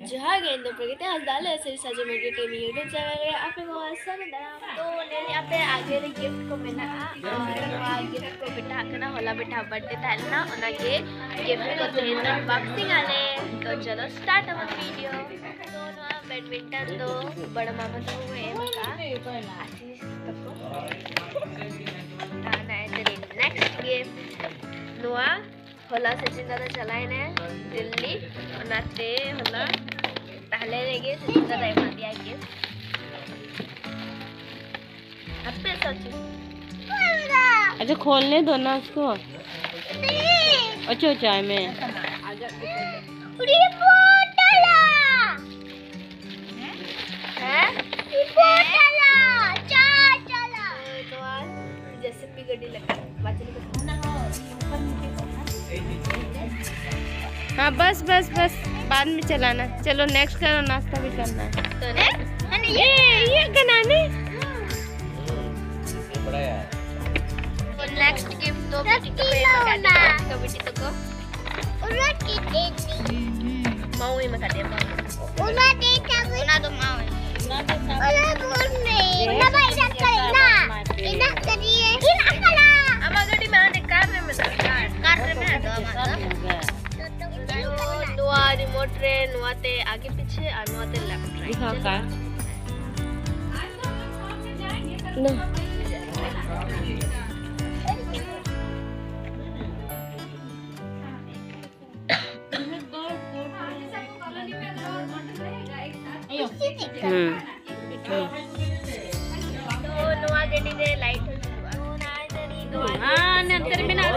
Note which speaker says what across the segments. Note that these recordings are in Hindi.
Speaker 1: Jaha gendo pergi has dale seri saja media kami YouTube channel apa ko asal dalam तो नेली आप आगे रे गिफ्ट को मेना और गिफ्ट को बेटा कना होला बेटा बर्थडे था ना उनके गिफ्ट को देन अनबॉक्सिंग आले तो चलो स्टार्ट अवर वीडियो तो ना बैडमिंटन तो बड़ा मामा तो हुए मका आशीष तको ना तेरी नेक्स्ट गेम नोआ होला सचिन दादा चलाए ने दिल्ली उनाते होला पहले रेगे सचिन दादा मान दिया गिफ्ट अपने सचिन
Speaker 2: अच्छा खोलने दो ना उसको अच्छा अच्छा मैं
Speaker 1: जैसे भी गड्डी लगा
Speaker 2: हाँ बस बस बस बाद में चलाना चलो नेक्स्ट करो नाश्ता भी करना है
Speaker 1: तो
Speaker 2: ये बनाने
Speaker 1: नेक्स्ट गिफ्ट तो बेटी को पेना का बेटी तो को रोटी देनी माऊ ही मका दे उना दे चाबू उना तो माऊ उना बोल नहीं उना भाई इधर करना इधर करिए इन अकला अब गड्डी में आने कार में तो कार में तो नुआ रिमोट रे नुआते आगे पीछे और नुआते लेफ्ट राइट
Speaker 2: दिखाओ कार ना
Speaker 1: तो नुआ गड्डी रे लाइट हां नंतर में ना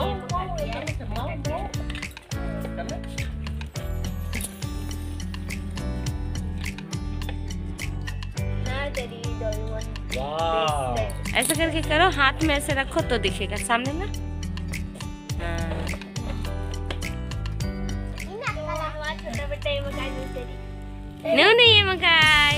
Speaker 2: ऐसा करके करो हाथ में ऐसे रखो तो दिखेगा सामने ना नहीं नहीं ये मकाई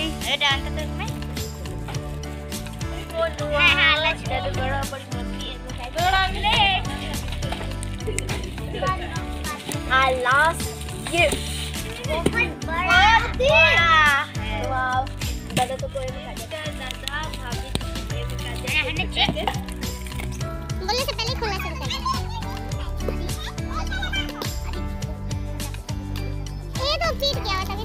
Speaker 1: last gift दादा तो कोई नहीं दादा भाभी बोलने से पहले खुला चलता है ये तो फिर क्या होता है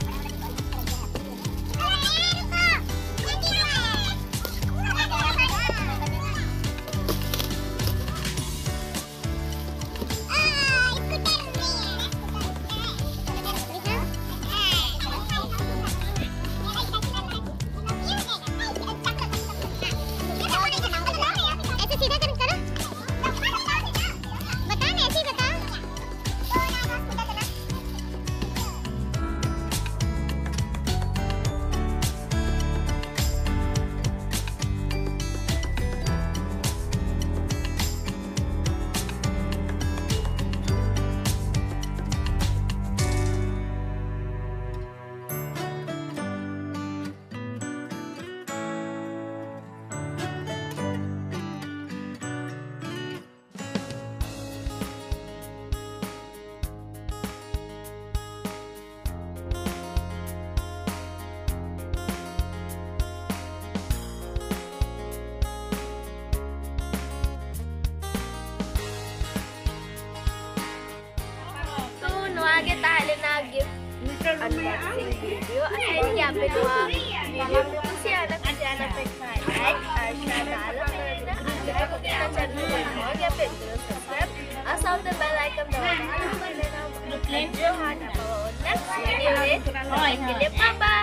Speaker 1: आगे ताले ना गिफ्ट अनबॉक्सिंग वीडियो असेल की आपले दुआ वीडियो में खुशी आना पे लाइक और शेयर डालो मेरा चैनल को या पे सब्सक्राइब और साथ में बेल आइकन दबाना जो हाथ नेक्स्ट वीडियो में बाय बाय।